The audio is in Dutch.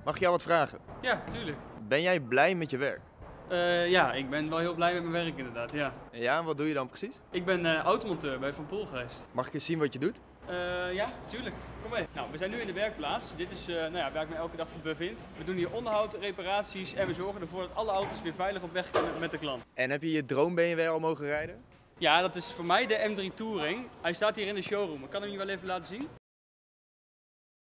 Mag ik jou wat vragen? Ja, tuurlijk. Ben jij blij met je werk? Ja, ik ben wel heel blij met mijn werk inderdaad, ja. Ja, en wat doe je dan precies? Ik ben automonteur bij Van Poel geweest. Mag ik eens zien wat je doet? Ja, tuurlijk. Kom mee. Nou, we zijn nu in de werkplaats. Dit is waar ik me elke dag voor bevind. We doen hier onderhoud, reparaties en we zorgen ervoor dat alle auto's weer veilig op weg kunnen met de klant. En heb je je droom BMW al mogen rijden? Ja, dat is voor mij de M3 Touring. Hij staat hier in de showroom. Ik kan hem je wel even laten zien.